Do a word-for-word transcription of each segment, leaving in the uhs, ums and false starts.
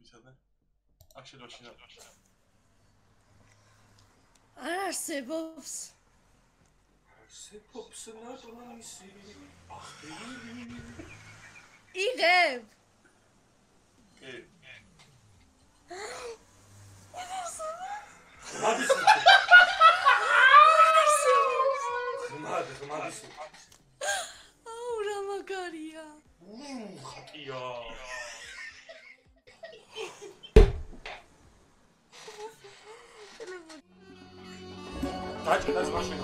მიცადე. აქ შედვაშინა. არ არსებობს. არსებობს ნატონისი. იღებ. კი. ხმადის. ხმადი, ხმადის. აუ რა მაგარია. ხატია. დაჭერას მაშინა.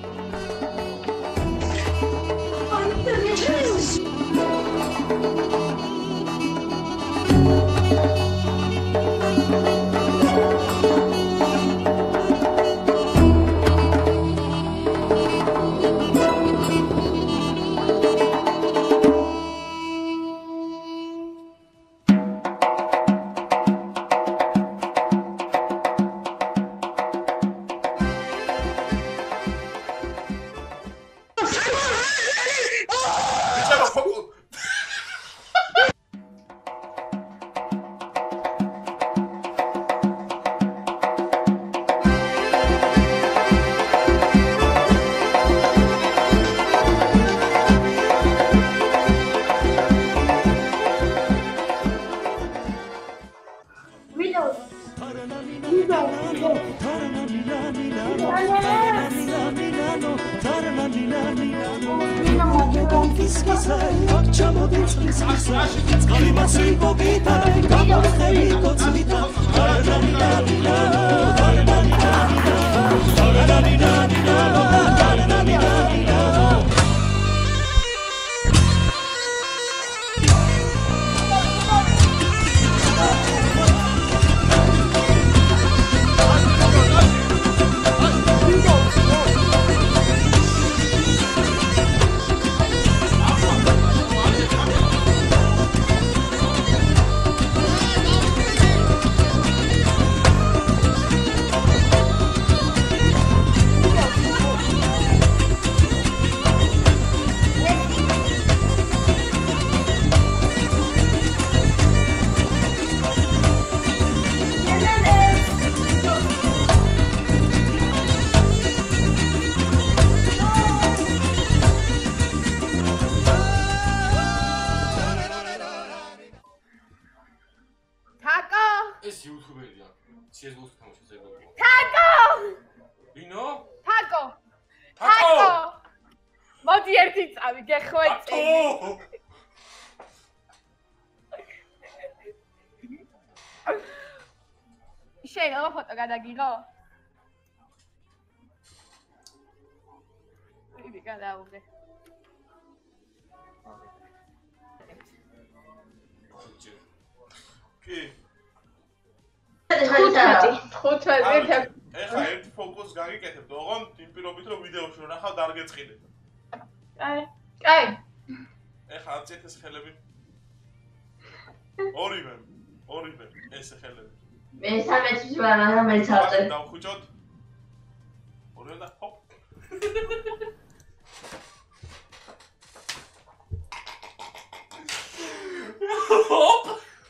შეიძლება ფოტო გადაგიღო? იგი გადაუღე. კი. ხუთმეტი, ხუთმეტი. ეხლა ერთ ფოკუსს გაგიკეთებთ, ოღონდ იმ პირობით რომ ვიდეოში რომ ნახავთ არ გეწყინეთ. კაი. კაი. ეხლა აწეთ ეს ხელები. ორივე, ორივე ეს ხელები. მე სამეცი ვარ, მაგრამ მე წავწერ. დავხუჭოთ. ორივე და ჰოპ. ჰოპ.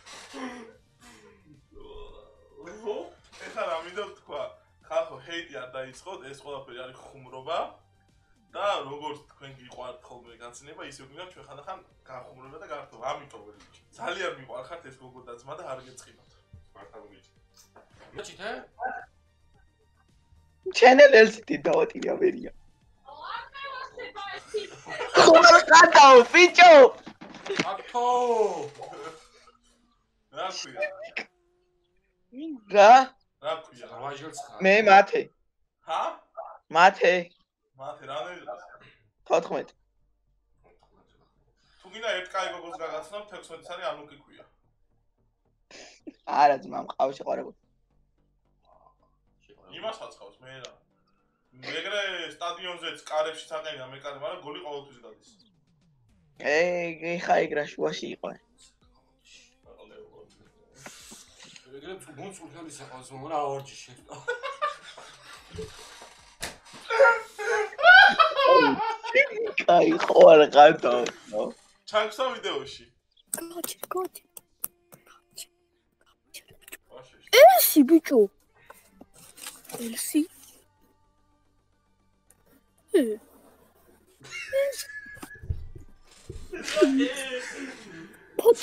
ეხლა რა მინდა თქვა, ხალხო ჰეიტი არ დაიწყოთ, ეს ყველაფერი არის ხუმრობა და როგორც თქვენ გიყვართ ხოლმე განცნება, ისე ვიგნებ ჩვენ ხანდახან გახუმრება და გართობა, ამიტომ ძალიან მიყვარხართ ეს გოგო და ძმა და არ გეწყინოთ. მართლა მოგიჭი. მოჭით, ე? Channel ელს დავატირია ვერია. ხომ გადაო, ბიჭო. აკო. რა ქვია? რა? რა ქვია? ვაჟელს ხარ. მე მათე. ჰა? მათე. მათე რამდენი დღეს? თოთხმეტი. თუ გინდა ერთ კაი გოგოს გაგაცნობ, თექვსმეტი არის ანუკი ქვია. არა ძმა, მყავს შეყარებული. იმას აწყავს მე რა. მეგრე სტადიონზეც კარებში საყენია მეკარე, მაგრამ გოლი ყოველთვის გადის. ეი, ხა იგრა შუაში იყო. მეგრე გუნდს უხალი საყავს, მაგრამ ავარჯი შეწყო. კაი ხო არ გადავ. ჩანქსა ვიდეოში. გოჩი, გოჩი. ელსი ბიჭო. ელსი. ფოტო.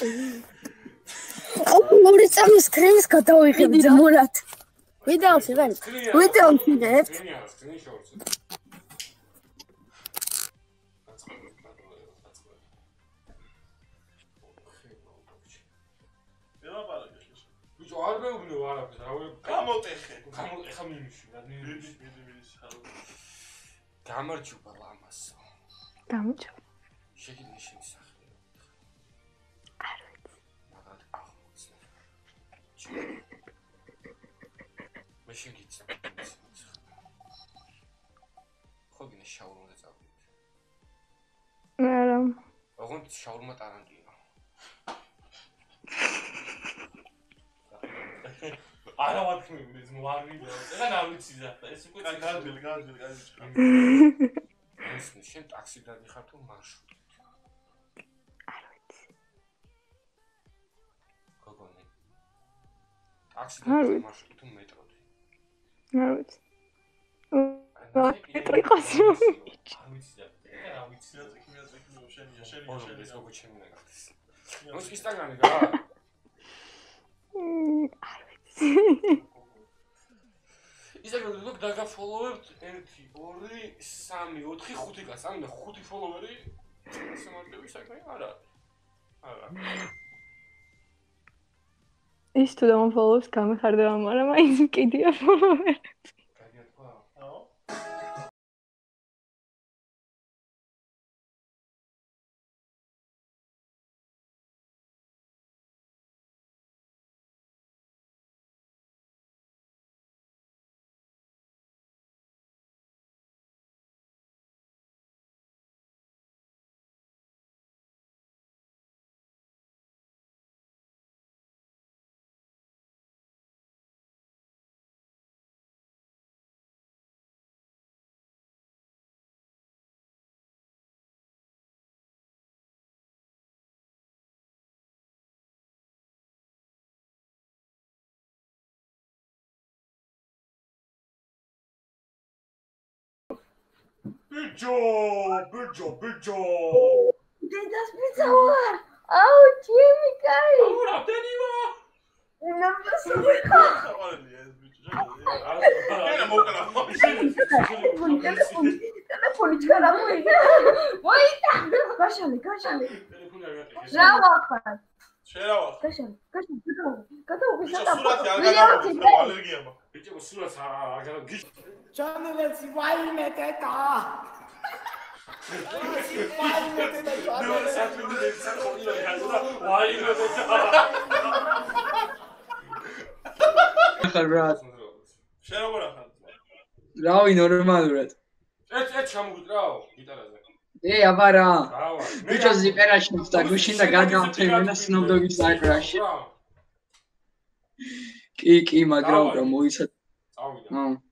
ორი წამის კრემს გადავიღებ ძმურად. ვიდეოს იღებ? ვიდეოს იღებ? ბიჭო არ მეუბნეო არაფერს რა ვე გამოტეხე გამოტეხა მინიში რა მინიში მიდი მიდი ხალხო გამარჯობა ლამასო გამარჯობა. შეგიძლია შემისახე არ ვიცი. მაგათ აღმოცნე მე შეგიძლია ხო გინე შაურმა წავიდეთ არა. ოღონდ შაურმა ტარანტინო არა ვთქვი მე მოარვიდო და არ ვიცი ზახტა ეს უკვე გაძილი გაძილი გაძილი ეს შენ ტაქსი გადიხარ თუ მარშრუტით არ ვიცი. გოგონი ტაქსი გადიხარ მარშრუტით თუ მეტროთი არ ვიცი. მეტრო იყოს რომ არ ვიცი ზახტა რა ვიცი მიაწე მიაწე შენია შენია ოღონდ შენია ეს გოგო ჩემი ნაგდეს მოს ინსტაგრამი რა არ ისე რომ დაგაფოლოვებთ ერთი ორი სამი ოთხი ხუთი კაც ან ხუთი ფოლოვერი ესე მარტივი საქმე არა არა ის თუ დამფოლოვებს გამეხარდება, მაგრამ ის კიდია ფოლოვერი. კაია თქვა აო ბიჭო ბიჭო ბიჭო დედას მიწავა. აუ, ჩემი კაი. აუ რამდენივა ნამასუხა. ხავარია ეს ბიჭო შეგიძლია ენა მოკლა ტელეფონი ჩქარა მოიდა. მოიდა. გაშალე, გაშალე. ტელეფონი არ გატეხე რა ვახარ? შერავა გაშალე, გაშალე. გადავ, ბიჭო გადავ. სურათი არ გადავიღე მე ალერგია მაქვს ბიჭო სულაც არ გაგიგ ჩანელს ვაიმე ტეტა. ვაიმე ტეტა ნუ საქმე საქმე გაზრდა ვაიმე ტეტა ახლა ბრატ. შენ როგორ ახარ რავი ნორმალურად. ერთ ერთ ჩამოვიტრაო გიტარაზე ე აბა რა. რავა ბიჭო ზიპერაშიც და გუშინ და გადავთემენ და სნობდოგის საკრაში. კი კი მაგრამ რა მოიცა. წავიდა აა